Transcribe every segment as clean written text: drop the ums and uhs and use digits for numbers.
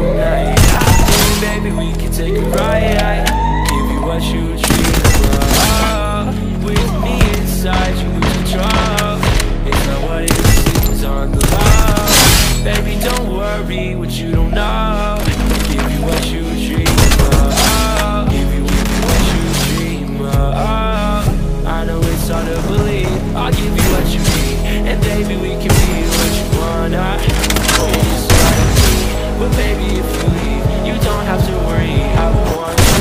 tonight. Baby, we can take a ride. Give you what you dream of. With me inside, you lose control. It's not what it seems on the low. Baby, don't worry what you don't know. Give you what you dream of. Give you what you dream of. I know it's hard to believe. I'll give you what you need, and baby, we can be what you wanna. It's hard to believe, but baby, if you leave, you don't have to worry. I want you.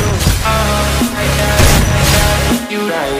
You right.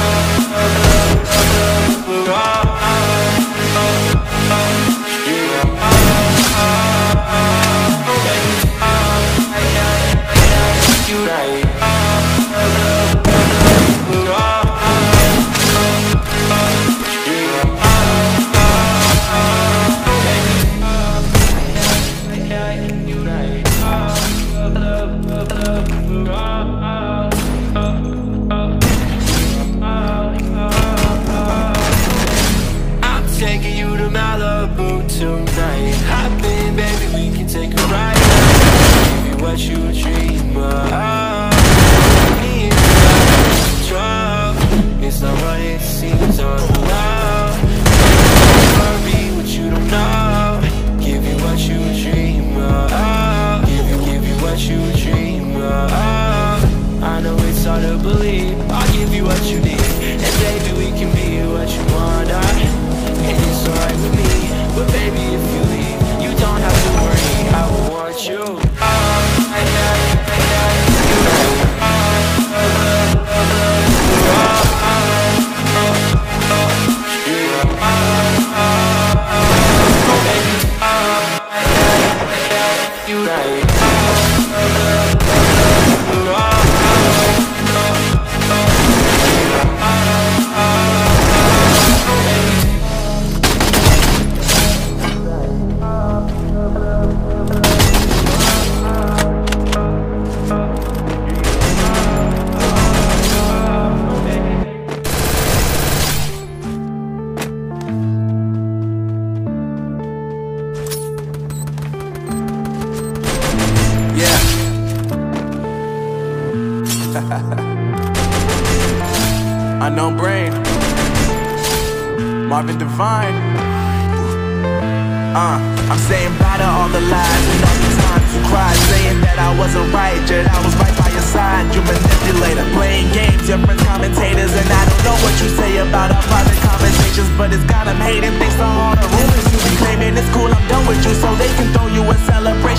Tonight, hop in, baby, we can take a ride. Give you what you dream of. Me inside control. It's not what it seems on the low. Don't worry what you don't know. Give you what you dream of. Give you what you dream of. I know it's hard to believe. I'll give you what you need, and baby, we can be what you wanna. And it's alright with me. But baby, if you leave, you don't have to worry. I want you. Unknown brain, Marvin Divine. I'm saying bye to all the lies and all the times you cried, saying that I wasn't right, yet I was right by your side. You manipulator, playing games, different commentators, and I don't know what you say about our private conversations, but it's got them hating thanks to all the rumors you be claiming. It's cool, I'm done with you, so they can throw you a celebration.